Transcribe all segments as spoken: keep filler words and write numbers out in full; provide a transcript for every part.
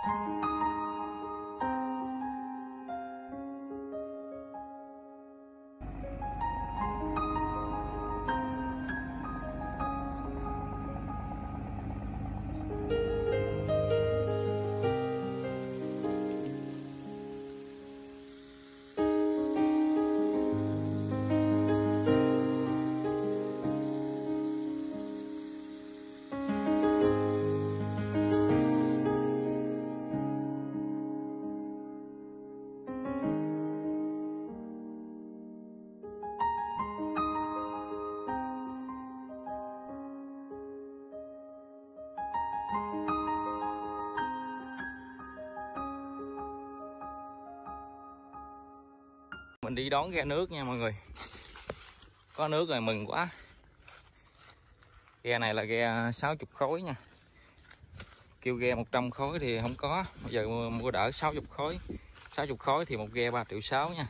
Mình đi đón ghe nước nha mọi người. Có nước rồi mừng quá. Ghe này là ghe sáu mươi khối nha. Kêu ghe một trăm khối thì không có. Bây giờ mua đỡ sáu mươi khối. sáu mươi khối thì một ghe ba triệu sáu nha.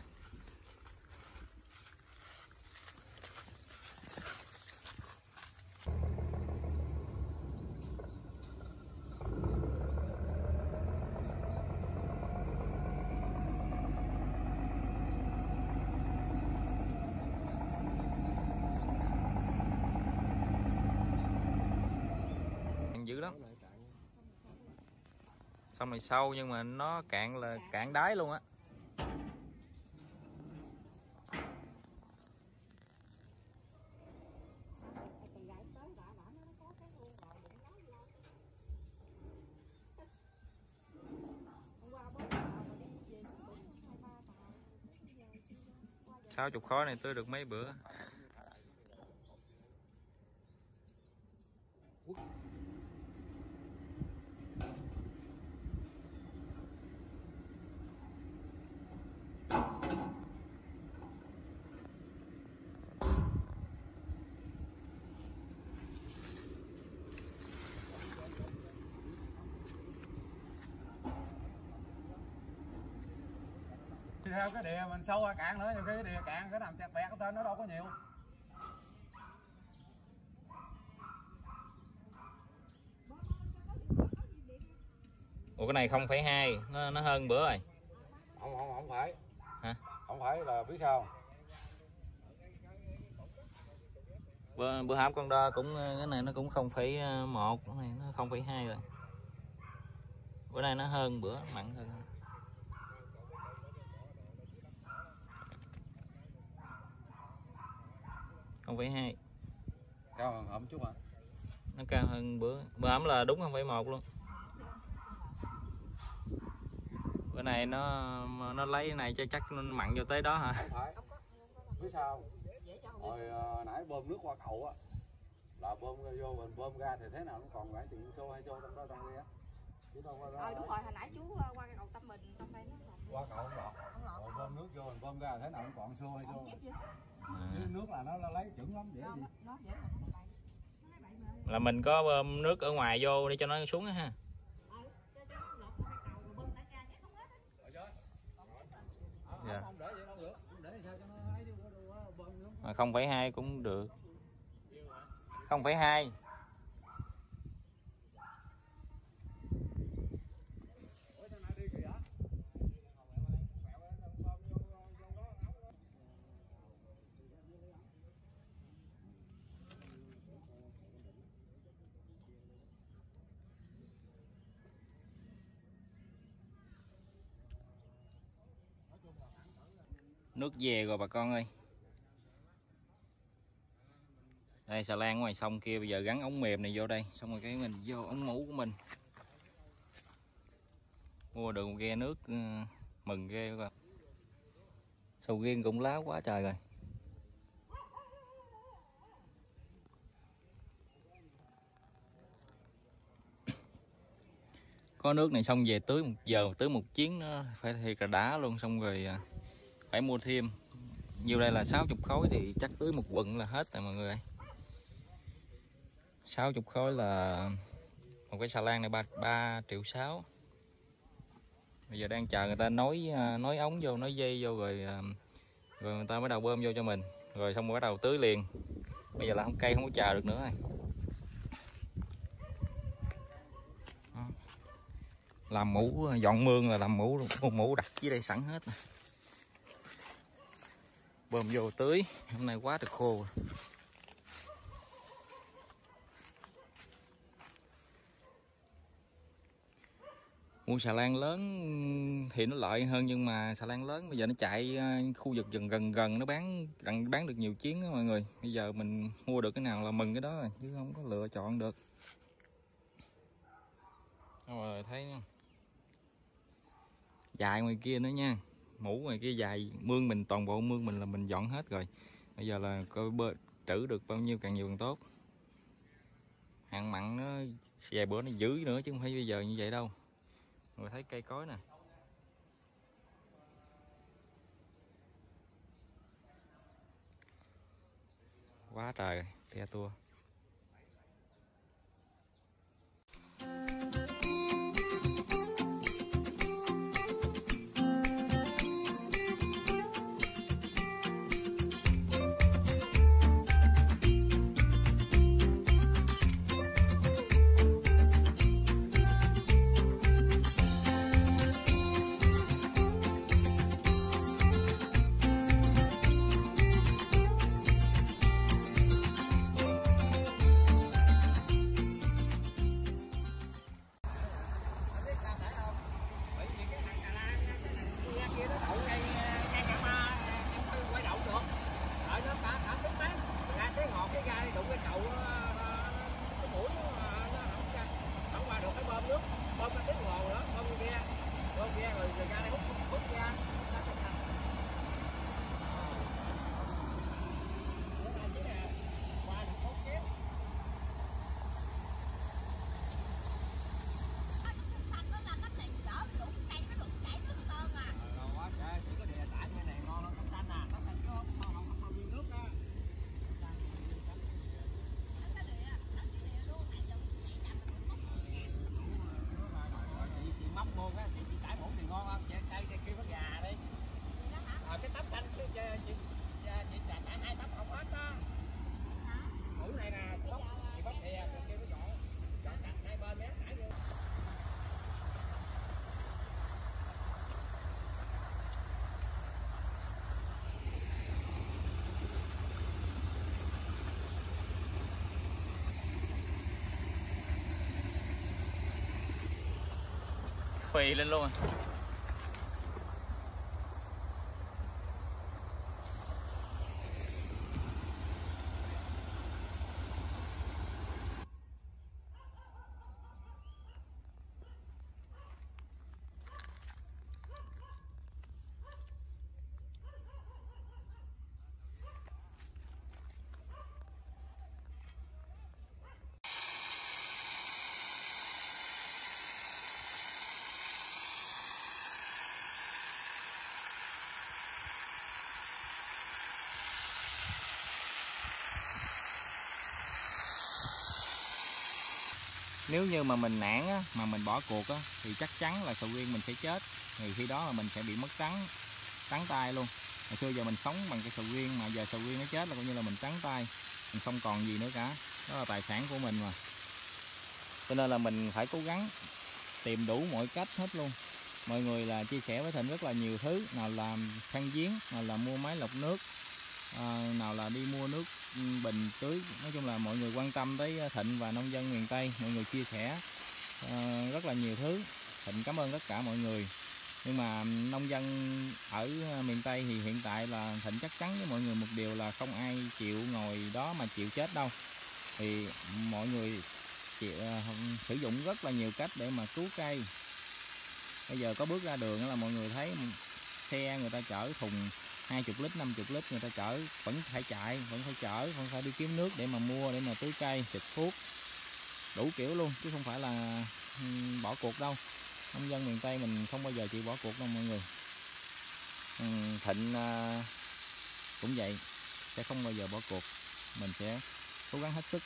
Dữ lắm. Xong này sâu nhưng mà nó cạn là cạn đáy luôn á. sáu mươi khối này tưới được mấy bữa. Theo cái đìa mình sâu ra cạn nữa, nhiều khi cái đìa cạn cái nằm chặt bẹt cái tên nó đâu có nhiều. Ủa cái này không phẩy hai, nó nó hơn bữa rồi. Không không không phải. Hả? Không phải là biết sao? Bữa bữa hổm con đo cũng cái này nó cũng không phẩy một, cái này nó không phẩy hai rồi. Bữa nay nó hơn bữa, mặn hơn. không phẩy hai. Cao hơn hổm chút à? Nó cao hơn bữa. Bữa hổm là đúng không phẩy một luôn. Bữa này nó nó lấy cái này cho chắc nó mặn vô tới đó hả? Không phải. Biết sao? Hồi uh, nãy bơm nước qua cầu á, là bơm vô mình bơm ra thì thế nào nó còn lại chừng xô hai xô trong đó trong kia. Chứ đâu qua đó. Ờ đúng rồi, hồi nãy chú qua cái cầu Tâm Bình, Tâm Bình nó qua cầu không lọt. Rồi bơm nước vô mình bơm ra thế nào nó còn xô hay xô. À. Chứ nước là nó, nó lấy chuẩn lắm dễ gì. Nó dễ là mình có bơm nước ở ngoài vô để cho nó xuống á ha. Dạ. À, không phẩy hai cũng được. không phẩy hai. Nước về rồi bà con ơi. Đây xà lan ngoài sông kia, bây giờ gắn ống mềm này vô đây, xong rồi cái mình vô ống mũ của mình. Mua được một ghe nước mừng ghê các bạn. Sầu riêng cũng láo quá trời rồi. Có nước này xong về tưới một giờ tưới một chuyến nó phải thiệt là đã luôn, xong rồi phải mua thêm. Nhiêu đây là sáu mươi khối thì chắc tưới một quận là hết rồi mọi người ơi. sáu mươi khối là một cái xà lan này ba triệu sáu. Bây giờ đang chờ người ta nối nối ống vô, nối dây vô rồi rồi người ta bắt đầu bơm vô cho mình, rồi xong rồi bắt đầu tưới liền. Bây giờ là không cây không có chờ được nữa rồi. làm mũ dọn mương là làm mũ con mũ đặt dưới đây sẵn hết. Bơm vô tưới, hôm nay quá trời khô. Mua xà lan lớn thì nó lợi hơn, nhưng mà xà lan lớn bây giờ nó chạy khu vực gần gần gần nó bán bán được nhiều chuyến đó mọi người. Bây giờ mình mua được cái nào là mừng cái đó rồi, chứ không có lựa chọn được. Rồi thấy nha. Dài ngoài kia nữa nha, mũ ngoài kia dài, mương mình toàn bộ mương mình là mình dọn hết rồi. Bây giờ là coi bơ trữ được bao nhiêu càng nhiều càng tốt. Hạn mặn nó vài bữa nó dữ nữa chứ không phải bây giờ như vậy đâu. Rồi thấy cây cối nè, quá trời te tua. Phì lên luôn. Nếu như mà mình nản á, mà mình bỏ cuộc á, thì chắc chắn là sầu riêng mình sẽ chết. Thì khi đó là mình sẽ bị mất trắng trắng tay luôn. Hồi xưa giờ mình sống bằng cái sầu riêng, mà giờ sầu riêng nó chết là coi như là mình trắng tay, mình không còn gì nữa cả. Đó là tài sản của mình mà. Cho nên là mình phải cố gắng tìm đủ mọi cách hết luôn. Mọi người là chia sẻ với Thịnh rất là nhiều thứ, nào là khoan giếng, nào là mua máy lọc nước, à, nào là đi mua nước bình tưới. Nói chung là mọi người quan tâm tới Thịnh và nông dân miền Tây, mọi người chia sẻ à, rất là nhiều thứ. Thịnh cảm ơn tất cả mọi người. Nhưng mà nông dân ở miền Tây thì hiện tại là Thịnh chắc chắn với mọi người một điều là không ai chịu ngồi đó mà chịu chết đâu. Thì mọi người chịu, uh, sử dụng rất là nhiều cách để mà cứu cây. Bây giờ có bước ra đường là mọi người thấy xe người ta chở thùng hai mươi lít, năm mươi lít, người ta chở vẫn phải chạy, vẫn phải chở, vẫn phải đi kiếm nước để mà mua, để mà tưới cây, xịt thuốc, đủ kiểu luôn, chứ không phải là um, bỏ cuộc đâu. Nông dân miền Tây mình không bao giờ chịu bỏ cuộc đâu mọi người. um, Thịnh uh, cũng vậy, sẽ không bao giờ bỏ cuộc, mình sẽ cố gắng hết sức.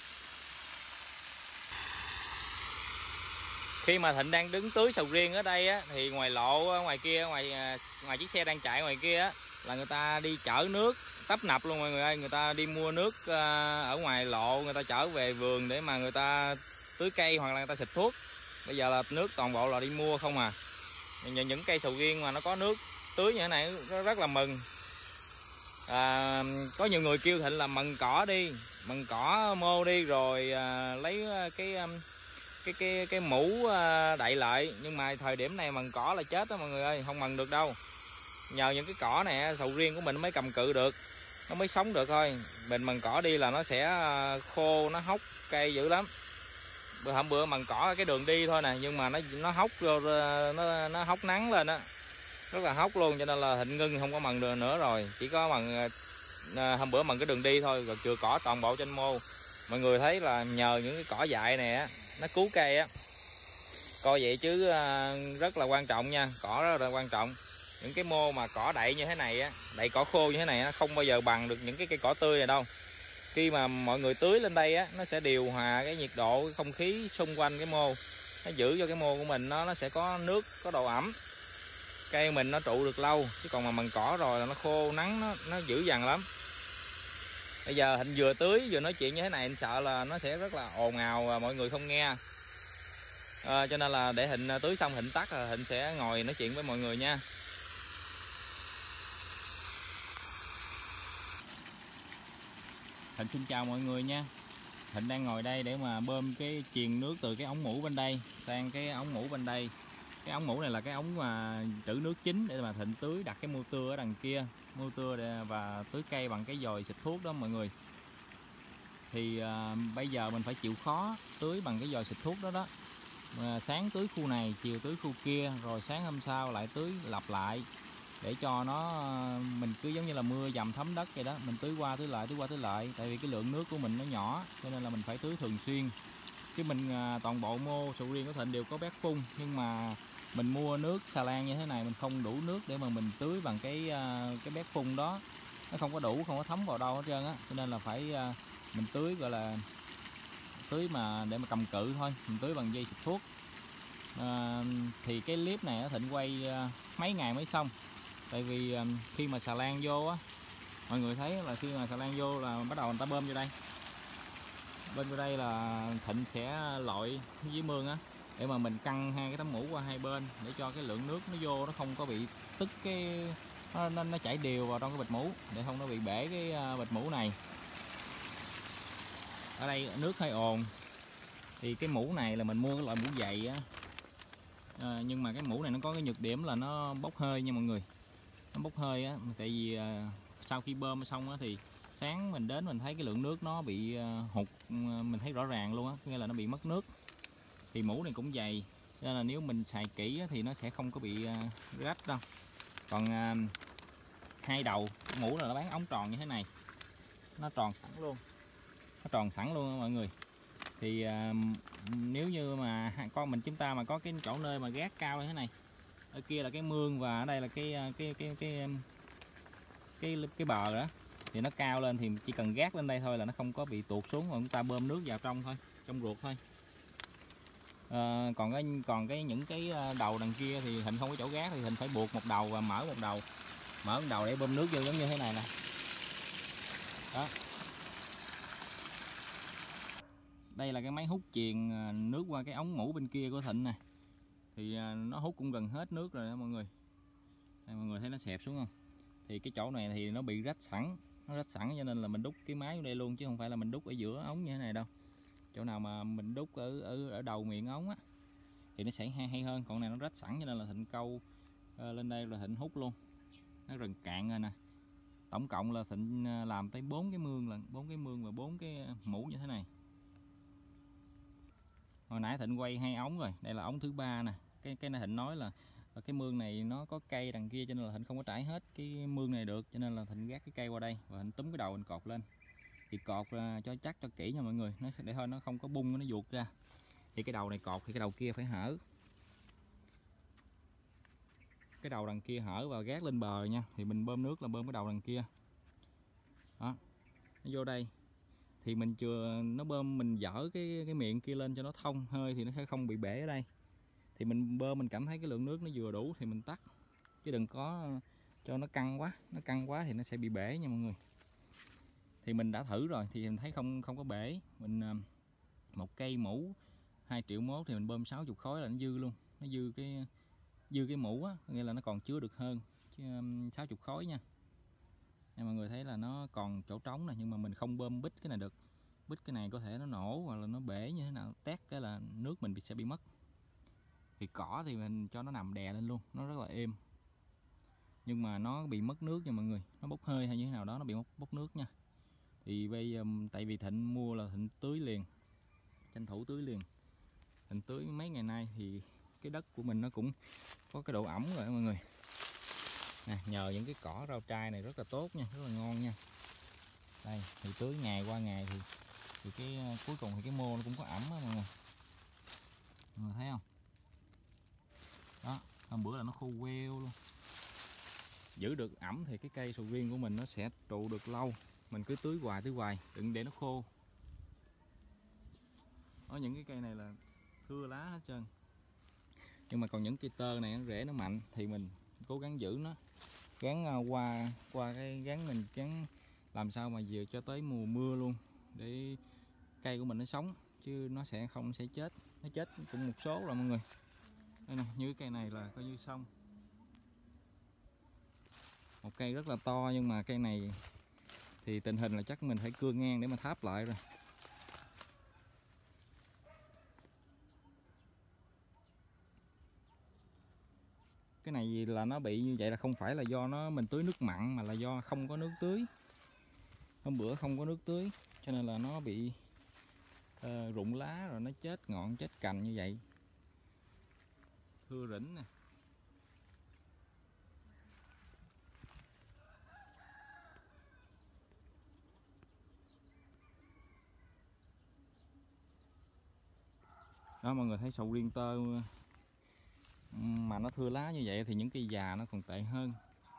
Khi mà Thịnh đang đứng tưới sầu riêng ở đây á, thì ngoài lộ ngoài kia, ngoài ngoài chiếc xe đang chạy ngoài kia á, là người ta đi chở nước tấp nập luôn mọi người ơi. Người ta đi mua nước ở ngoài lộ, người ta chở về vườn để mà người ta tưới cây hoặc là người ta xịt thuốc. Bây giờ là nước toàn bộ là đi mua không à. Những, những cây sầu riêng mà nó có nước tưới như thế này nó rất là mừng. À, có nhiều người kêu Thịnh là mần cỏ đi, mần cỏ mô đi rồi à, lấy cái cái cái cái mũ đậy lại, nhưng mà thời điểm này mần cỏ là chết đó mọi người ơi, không mần được đâu. Nhờ những cái cỏ này sầu riêng của mình mới cầm cự được, nó mới sống được thôi. Mình mần cỏ đi là nó sẽ khô, nó hốc cây dữ lắm. Bữa hôm bữa mần cỏ cái đường đi thôi nè, nhưng mà nó nó hốc rồi nó nó hốc nắng lên á, rất là hốc luôn, cho nên là Thịnh ngưng không có mần được nữa rồi, chỉ có mần à, hôm bữa mần cái đường đi thôi, rồi chừa cỏ toàn bộ trên mô. Mọi người thấy là nhờ những cái cỏ dại này á nó cứu cây á, coi vậy chứ à, rất là quan trọng nha, cỏ rất là quan trọng. Những cái mô mà cỏ đậy như thế này á, đậy cỏ khô như thế này á, không bao giờ bằng được những cái cây cỏ tươi này đâu. Khi mà mọi người tưới lên đây á, nó sẽ điều hòa cái nhiệt độ, cái không khí xung quanh cái mô, nó giữ cho cái mô của mình nó nó sẽ có nước, có độ ẩm, cây mình nó trụ được lâu. Chứ còn mà mần cỏ rồi là nó khô nắng, nó nó dữ dằn lắm. Bây giờ Thịnh vừa tưới vừa nói chuyện như thế này, anh sợ là nó sẽ rất là ồn ào và mọi người không nghe. À, cho nên là để Thịnh tưới xong Thịnh tắt rồi Thịnh sẽ ngồi nói chuyện với mọi người nha. Thịnh xin chào mọi người nha. Thịnh đang ngồi đây để mà bơm cái truyền nước từ cái ống mũ bên đây sang cái ống mũ bên đây. Cái ống mũ này là cái ống mà trữ nước chính để mà Thịnh tưới, đặt cái motor ở đằng kia, motor để, và tưới cây bằng cái dòi xịt thuốc đó mọi người. Thì à, bây giờ mình phải chịu khó tưới bằng cái dòi xịt thuốc đó đó. À, sáng tưới khu này, chiều tưới khu kia, rồi sáng hôm sau lại tưới lặp lại, để cho nó mình cứ giống như là mưa dầm thấm đất vậy đó, mình tưới qua tưới lại, tưới qua tưới lại. Tại vì cái lượng nước của mình nó nhỏ, cho nên là mình phải tưới thường xuyên. Chứ mình à, toàn bộ mô sầu riêng của Thịnh đều có bét phun, nhưng mà mình mua nước xà lan như thế này mình không đủ nước để mà mình tưới bằng cái à, cái bét phun đó, nó không có đủ, không có thấm vào đâu hết trơn á. Cho nên là phải à, mình tưới gọi là tưới mà để mà cầm cự thôi, mình tưới bằng dây xịt thuốc. À, thì cái clip này Thịnh quay à, mấy ngày mới xong. Tại vì à, khi mà xà lan vô á, mọi người thấy là khi mà xà lan vô là bắt đầu người ta bơm vô đây, bên vô đây là Thịnh sẽ lội với mương á, để mà mình căng hai cái tấm mũ qua hai bên, để cho cái lượng nước nó vô nó không có bị tức cái nó, nó, nó chảy đều vào trong cái bịch mũ, để không nó bị bể cái bịch mũ này. Ở đây nước hơi ồn, thì cái mũ này là mình mua cái loại mũ dày á. À, nhưng mà cái mũ này nó có cái nhược điểm là nó bốc hơi nha mọi người, nó bốc hơi á. Tại vì à, sau khi bơm xong á thì sáng mình đến mình thấy cái lượng nước nó bị uh, hụt, mình thấy rõ ràng luôn á, nghĩa là nó bị mất nước. Thì mũ này cũng dày, nên là nếu mình xài kỹ á, thì nó sẽ không có bị uh, rách đâu. Còn uh, hai đầu mũ là nó bán ống tròn như thế này, nó tròn sẵn luôn, nó tròn sẵn luôn đó, mọi người. Thì uh, nếu như mà con mình chúng ta mà có cái chỗ nơi mà gác cao như thế này, ở kia là cái mương và ở đây là cái cái cái cái cái cái, cái bờ đó, thì nó cao lên thì chỉ cần gác lên đây thôi là nó không có bị tuột xuống, rồi chúng ta bơm nước vào trong thôi, trong ruột thôi. À, còn cái còn cái những cái đầu đằng kia thì Thịnh không có chỗ gác, thì Thịnh phải buộc một đầu và mở một đầu, mở một đầu để bơm nước vô giống như thế này nè. Đó. Đây là cái máy hút truyền nước qua cái ống mũ bên kia của Thịnh nè. Thì nó hút cũng gần hết nước rồi đó mọi người. Đây, mọi người thấy nó xẹp xuống không? Thì cái chỗ này thì nó bị rách sẵn, nó rách sẵn cho nên là mình đút cái máy vào đây luôn, chứ không phải là mình đút ở giữa ống như thế này đâu. Chỗ nào mà mình đút ở ở, ở đầu miệng ống á thì nó sẽ hay, hay hơn. Còn này nó rách sẵn cho nên là Thịnh câu uh, lên đây rồi Thịnh hút luôn. Nó gần cạn rồi nè. Tổng cộng là Thịnh làm tới bốn cái mương lần, bốn cái mương và bốn cái mũ như thế này. Hồi nãy Thịnh quay hai ống rồi, đây là ống thứ ba nè. Cái cái này Thịnh nói là cái mương này nó có cây đằng kia cho nên là Thịnh không có trải hết cái mương này được, cho nên là Thịnh gác cái cây qua đây và Thịnh túm cái đầu Thịnh cột lên. Thì cột ra cho chắc cho kỹ nha mọi người, nó để thôi nó không có bung, nó vuột ra. Thì cái đầu này cột thì cái đầu kia phải hở. Cái đầu đằng kia hở và gác lên bờ nha. Thì mình bơm nước là bơm cái đầu đằng kia. Đó. Nó vô đây. Thì mình chưa nó bơm mình dở cái cái miệng kia lên cho nó thông hơi thì nó sẽ không bị bể ở đây. Thì mình bơm mình cảm thấy cái lượng nước nó vừa đủ thì mình tắt, chứ đừng có cho nó căng quá, nó căng quá thì nó sẽ bị bể nha mọi người. Thì mình đã thử rồi thì mình thấy không không có bể. Mình một cây mũ hai triệu mốt thì mình bơm sáu mươi khối là nó dư luôn, nó dư cái dư cái mũ á, nghĩa là nó còn chứa được hơn chứ sáu mươi khối nha. Nên mọi người thấy là nó còn chỗ trống này, nhưng mà mình không bơm bít cái này được. Bít cái này có thể nó nổ hoặc là nó bể như thế nào, tét cái là nước mình sẽ bị mất. Thì cỏ thì mình cho nó nằm đè lên luôn, nó rất là êm. Nhưng mà nó bị mất nước nha mọi người, nó bốc hơi hay như thế nào đó, nó bị bốc, bốc nước nha. Thì bây giờ tại vì Thịnh mua là Thịnh tưới liền, tranh thủ tưới liền. Thịnh tưới mấy ngày nay thì cái đất của mình nó cũng có cái độ ẩm rồi mọi người. Nè, nhờ những cái cỏ rau trai này rất là tốt nha, rất là ngon nha. Đây thì tưới ngày qua ngày thì thì cái cuối cùng thì cái mô nó cũng có ẩm á mọi người. Mọi người thấy không? Đó, hôm bữa là nó khô queo luôn. Giữ được ẩm thì cái cây sầu riêng của mình nó sẽ trụ được lâu. Mình cứ tưới hoài tưới hoài, đừng để nó khô. Có những cái cây này là thưa lá hết trơn. Nhưng mà còn những cây tơ này rễ nó mạnh thì mình cố gắng giữ nó, gắn qua qua cái gắn mình gắn làm sao mà vừa cho tới mùa mưa luôn để cây của mình nó sống, chứ nó sẽ không sẽ chết. Nó chết cũng một số rồi mọi người. Đây nè, như cái cây này là coi như xong. Một cây rất là to, nhưng mà cây này thì tình hình là chắc mình phải cưa ngang để mà tháp lại rồi. Cái này là nó bị như vậy là không phải là do nó mình tưới nước mặn, mà là do không có nước tưới. Hôm bữa không có nước tưới cho nên là nó bị uh, rụng lá rồi nó chết ngọn chết cành như vậy. Thưa rỉnh nè. Đó mọi người thấy sầu riêng tơ mà nó thưa lá như vậy thì những cây già nó còn tệ hơn.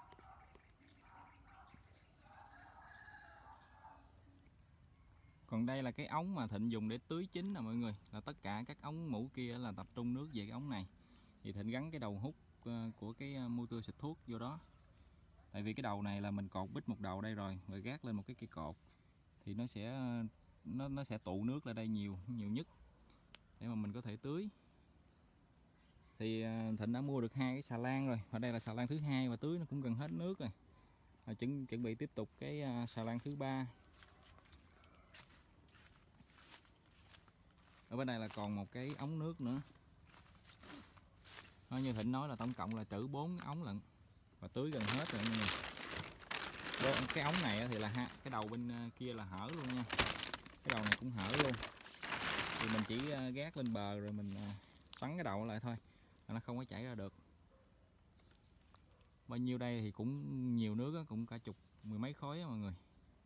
Còn đây là cái ống mà Thịnh dùng để tưới chính nè mọi người, là tất cả các ống mũ kia là tập trung nước về cái ống này. Thì Thịnh gắn cái đầu hút của cái motor xịt thuốc vô đó. Tại vì cái đầu này là mình cột bít một đầu đây rồi, rồi gác lên một cái cây cột thì nó sẽ nó nó sẽ tụ nước lên đây nhiều nhiều nhất để mà mình có thể tưới. Thì Thịnh đã mua được hai cái xà lan rồi, và đây là xà lan thứ hai và tưới nó cũng gần hết nước rồi. Và chuẩn chuẩn bị tiếp tục cái xà lan thứ ba. Ở bên đây là còn một cái ống nước nữa. Nó như Thịnh nói là tổng cộng là trữ bốn ống lận và tưới gần hết rồi mọi người. Cái ống này thì là ha, cái đầu bên kia là hở luôn nha. Cái đầu này cũng hở luôn. Thì mình chỉ gác lên bờ rồi mình xoắn cái đầu lại thôi, nó không có chảy ra được. Bao nhiêu đây thì cũng nhiều nước, cũng cả chục mười mấy khối mọi người.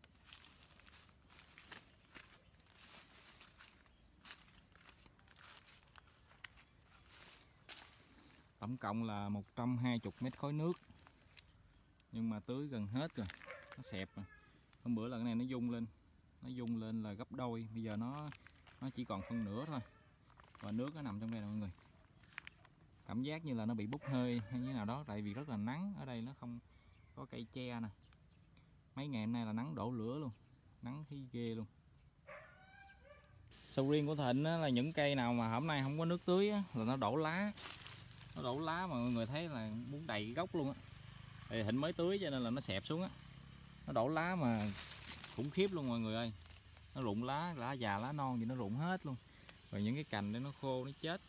Tổng cộng là một trăm hai mươi mét khối nước. Nhưng mà tưới gần hết rồi, nó xẹp rồi. Hôm bữa là cái này nó rung lên, nó rung lên là gấp đôi, bây giờ nó nó chỉ còn phân nửa thôi. Và nước nó nằm trong đây nè mọi người. Cảm giác như là nó bị bốc hơi hay như thế nào đó, tại vì rất là nắng, ở đây nó không có cây tre nè. Mấy ngày hôm nay là nắng đổ lửa luôn, nắng thấy ghê luôn. Sầu riêng của Thịnh là những cây nào mà hôm nay không có nước tưới là nó đổ lá. Nó đổ lá mà mọi người thấy là muốn đầy gốc luôn á. Thì Thịnh mới tưới cho nên là nó xẹp xuống á. Nó đổ lá mà khủng khiếp luôn mọi người ơi. Nó rụng lá, lá già lá non thì nó rụng hết luôn. Rồi những cái cành để nó khô nó chết.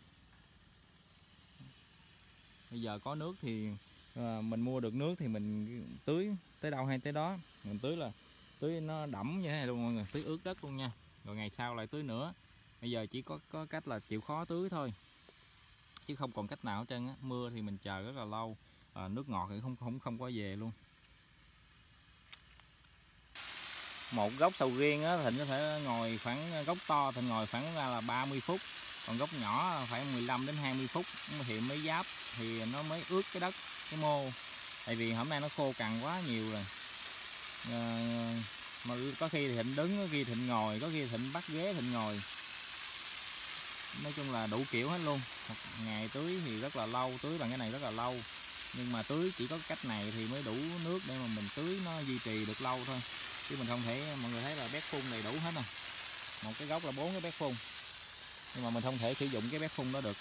Bây giờ có nước thì à, mình mua được nước thì mình tưới tới đâu hay tới đó. Mình tưới là tưới nó đẫm như thế này luôn mọi người, tưới ướt đất luôn nha. Rồi ngày sau lại tưới nữa. Bây giờ chỉ có có cách là chịu khó tưới thôi, chứ không còn cách nào hết trơn á. Mưa thì mình chờ rất là lâu, à, nước ngọt thì không không không có về luôn. Một gốc sầu riêng á Thịnh có thể ngồi khoảng, gốc to Thịnh ngồi khoảng là ba mươi phút, còn gốc nhỏ phải mười lăm đến hai mươi phút thì mới giáp, thì nó mới ướt cái đất, cái mô. Tại vì hôm nay nó khô cằn quá nhiều rồi. À, mà có khi thì Thịnh đứng, có khi Thịnh ngồi, có khi Thịnh bắt ghế Thịnh ngồi. Nói chung là đủ kiểu hết luôn. Một ngày tưới thì rất là lâu, tưới bằng cái này rất là lâu. Nhưng mà tưới chỉ có cách này thì mới đủ nước để mà mình tưới nó duy trì được lâu thôi. Chứ mình không thể, mọi người thấy là bét phun đầy đủ hết nè. Một cái gốc là bốn cái bét phun. nhưng mà mình không thể sử dụng cái bếp phun đó được.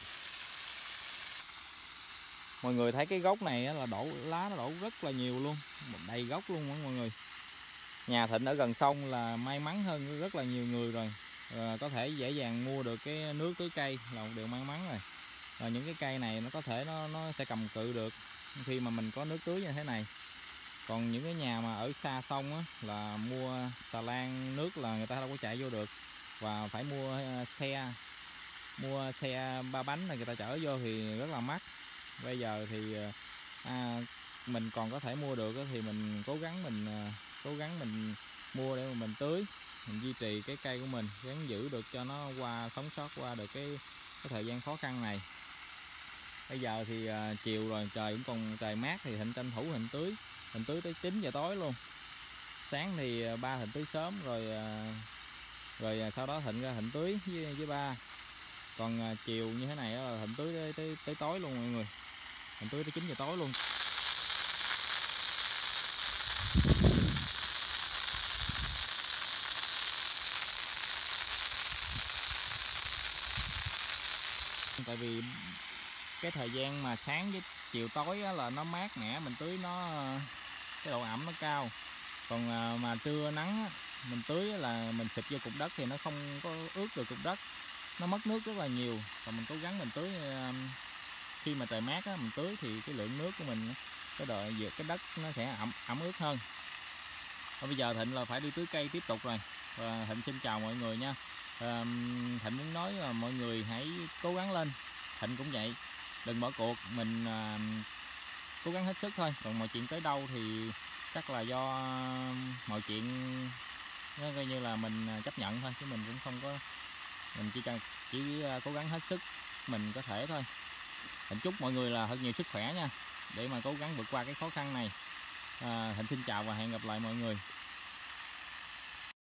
Mọi người thấy cái gốc này là đổ lá, nó đổ rất là nhiều luôn, đầy gốc luôn đó mọi người. Nhà Thịnh ở gần sông là may mắn hơn rất là nhiều người rồi, à, có thể dễ dàng mua được cái nước tưới cây là một điều may mắn rồi. Và những cái cây này nó có thể nó nó sẽ cầm cự được khi mà mình có nước tưới như thế này. Còn những cái nhà mà ở xa sông á, là mua xà lan nước là người ta đâu có chạy vô được, và phải mua xe mua xe ba bánh là người ta chở vô thì rất là mắc. Bây giờ thì à, mình còn có thể mua được thì mình cố gắng mình cố gắng mình mua để mà mình tưới, mình duy trì cái cây của mình, gắng giữ được cho nó qua sống sót qua được cái, cái thời gian khó khăn này. Bây giờ thì à, chiều rồi, trời cũng còn trời mát thì Thịnh tranh thủ Thịnh tưới, Thịnh tưới tới chín giờ tối luôn. Sáng thì ba Thịnh tưới sớm rồi à, rồi sau đó Thịnh ra Thịnh tưới với, với ba. Còn à, chiều như thế này là Thịnh tưới tới, tới, tới tối luôn mọi người, Thịnh tưới tới chín giờ tối luôn. Tại vì cái thời gian mà sáng với chiều tối á, là nó mát mẻ, mình tưới nó cái độ ẩm nó cao. Còn mà trưa nắng á, mình tưới là mình xịt vô cục đất thì nó không có ướt được cục đất, nó mất nước rất là nhiều. Còn mình cố gắng mình tưới khi mà trời mát á, mình tưới thì cái lượng nước của mình, cái độ dược cái đất nó sẽ ẩm ẩm ướt hơn. Và bây giờ Thịnh là phải đi tưới cây tiếp tục rồi. Và Thịnh xin chào mọi người nha. À, Thịnh muốn nói là mọi người hãy cố gắng lên, Thịnh cũng vậy, đừng bỏ cuộc, mình à, cố gắng hết sức thôi. Còn mọi chuyện tới đâu thì chắc là do mọi chuyện nó coi như là mình chấp nhận thôi, chứ mình cũng không có, mình chỉ cần chỉ cố gắng hết sức mình có thể thôi. Thịnh chúc mọi người là thật nhiều sức khỏe nha, để mà cố gắng vượt qua cái khó khăn này. à, Thịnh xin chào và hẹn gặp lại mọi người.